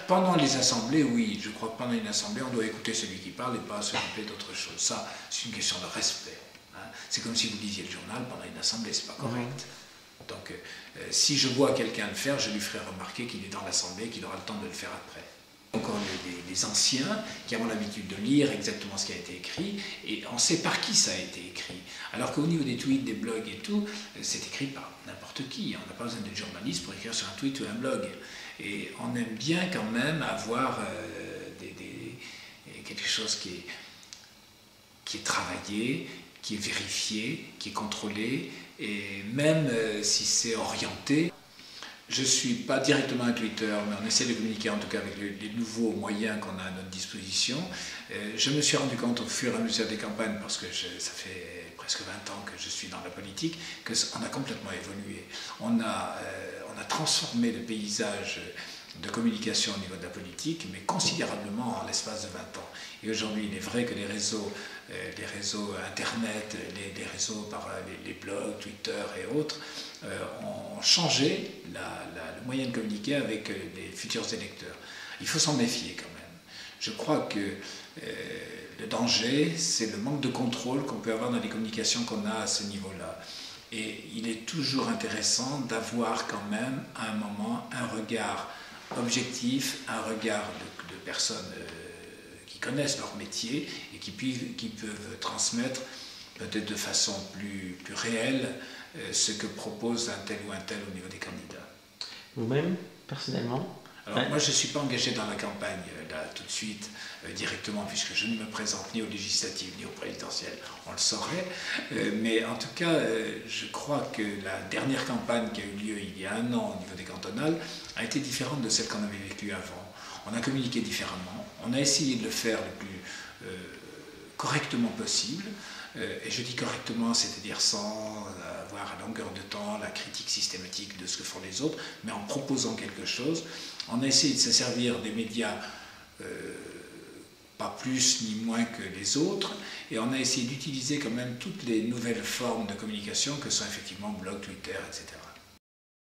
pendant les assemblées, oui, je crois que pendant une assemblée, on doit écouter celui qui parle et pas s'occuper d'autre chose. Ça, c'est une question de respect. Hein. C'est comme si vous lisiez le journal pendant une assemblée, c'est pas correct. Donc, si je vois quelqu'un le faire, je lui ferai remarquer qu'il est dans l'assemblée, qu'il aura le temps de le faire après. Encore les anciens qui avons l'habitude de lire exactement ce qui a été écrit et on sait par qui ça a été écrit. Alors qu'au niveau des tweets, des blogs et tout, c'est écrit par n'importe qui. On n'a pas besoin d'être journaliste pour écrire sur un tweet ou un blog. Et on aime bien quand même avoir quelque chose qui est travaillé, qui est vérifié, qui est contrôlé et même si c'est orienté. Je ne suis pas directement un Twitter, mais on essaie de communiquer en tout cas avec les nouveaux moyens qu'on a à notre disposition. Je me suis rendu compte au fur et à mesure des campagnes, parce que ça fait presque 20 ans que je suis dans la politique, qu'on a complètement évolué. On a transformé le paysage de communication au niveau de la politique, mais considérablement en l'espace de 20 ans. Et aujourd'hui, il est vrai que les réseaux Internet, les réseaux par les blogs, Twitter et autres, ont changé le moyen de communiquer avec les futurs électeurs. Il faut s'en méfier quand même. Je crois que le danger, c'est le manque de contrôle qu'on peut avoir dans les communications qu'on a à ce niveau-là. Et il est toujours intéressant d'avoir quand même, à un moment, un regard objectif, un regard de personnes qui connaissent leur métier et qui peuvent transmettre peut-être de façon plus réelle ce que propose un tel ou un tel au niveau des candidats. Vous-même, personnellement? Alors moi je ne suis pas engagé dans la campagne là tout de suite directement puisque je ne me présente ni aux législatives ni aux présidentielles, on le saurait, mais en tout cas je crois que la dernière campagne qui a eu lieu il y a 1 an au niveau des cantonales a été différente de celle qu'on avait vécue avant. On a communiqué différemment, on a essayé de le faire le plus correctement possible, et je dis correctement, c'est-à-dire sans avoir à longueur de temps la critique systématique de ce que font les autres, mais en proposant quelque chose. On a essayé de se servir des médias pas plus ni moins que les autres, et on a essayé d'utiliser quand même toutes les nouvelles formes de communication que sont effectivement blog, Twitter, etc.